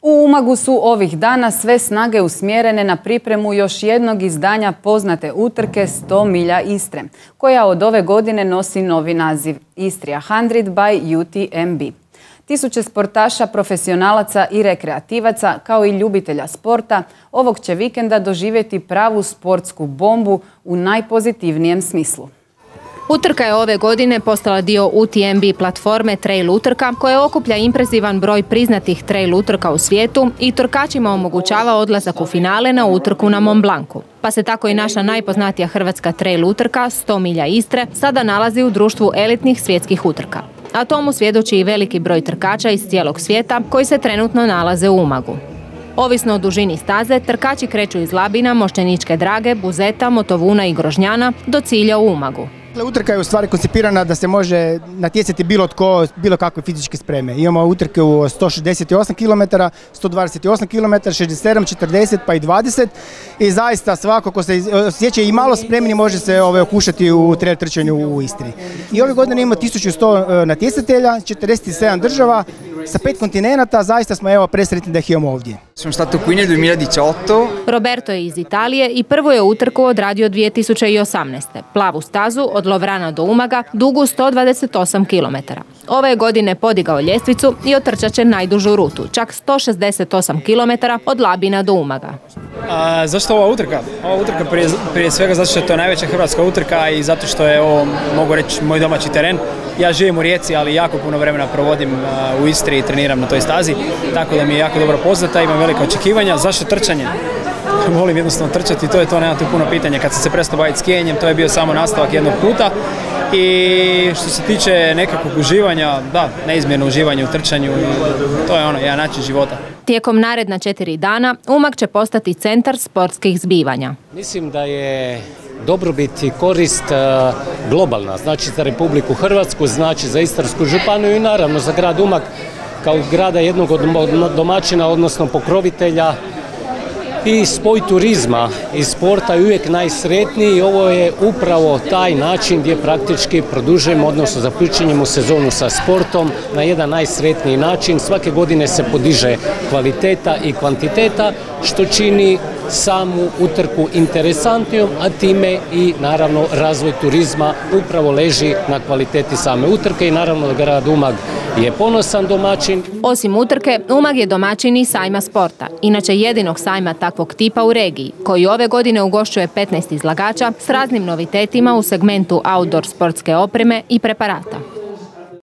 U Umagu su ovih dana sve snage usmjerene na pripremu još jednog izdanja poznate utrke 100 milja Istre, koja od ove godine nosi novi naziv Istria 100 by UTMB. Tisuće sportaša, profesionalaca i rekreativaca, kao i ljubitelja sporta, ovog će vikenda doživjeti pravu sportsku bombu u najpozitivnijem smislu. Utrka je ove godine postala dio UTMB platforme Trail utrka, koja okuplja impresivan broj priznatih trail utrka u svijetu i trkačima omogućava odlazak u finale na utrku na Mont Blancu. Pa se tako i naša najpoznatija hrvatska trail utrka 100 milja Istre sada nalazi u društvu elitnih svjetskih utrka. A tomu svjedoči i veliki broj trkača iz cijelog svijeta koji se trenutno nalaze u Umagu. Ovisno o dužini staze, trkači kreću iz Labina, Mošćeničke Drage, Buzeta, Motovuna i Grožnjana do cilja u Umagu. Utrka je u stvari koncipirana da se može natjecati bilo tko, bilo kakve fizičke spreme. Imamo utrke u 168 km, 128 km, 67, 40 pa i 20 i zaista svako ko se osjeća i malo spremni može se okušati u trail trčanju u Istri. I ove godine imamo 1100 natjecatelja, 47 država, sa 5 kontinenata, zaista smo presretni da ih imamo ovdje. Sono stato qui nel 2018. Roberto je iz Italije i prvu je utrku odradio 2018. Plavu stazu od Lovrana do Umaga, dugu 128 km. Ove godine podigao ljestvicu i otrčat će najdužu rutu, čak 168 km od Labina do Umaga. Zašto ova utrka? Ova utrka prije svega zato što je to najveća hrvatska utrka i zato što je ovo, mogu reći, moj domaći teren. Ja živim u Rijeci, ali jako puno vremena provodim u Istri i treniram na toj stazi, tako da mi je jako dobro poznata, imam velika očekivanja. Zašto trčanje? Volim jednostavno trčati, to je to, nema tu puno pitanja. Kad sam se prestao baviti skijenjem, to je bio samo nastavak jednog puta. I što se tiče nekakvog uživanja, da, neizmjerno uživanje u trčanju, to je jedan način života. Tijekom naredna 4 dana Umag će postati centar sportskih zbivanja. Mislim da je dobrobit i korist globalna, znači za Republiku Hrvatsku, znači za Istarsku županiju i naravno za grad Umag kao grada jednog od domaćina, odnosno pokrovitelja. I spoj turizma i sporta je uvijek najsretniji i ovo je upravo taj način gdje praktički produžujemo, odnosno započinjemo sezonu sa sportom na jedan najsretniji način. Svake godine se podiže kvaliteta i kvantiteta, što čini samu utrku interesantnijom, a time i naravno razvoj turizma upravo leži na kvaliteti same utrke i naravno da grad Umag je ponosan domaćin. Osim utrke, Umag je domaćin i sajma sporta, inače jedinog sajma takvog tipa u regiji, koji ove godine ugošćuje 15 izlagača s raznim novitetima u segmentu outdoor sportske opreme i preparata.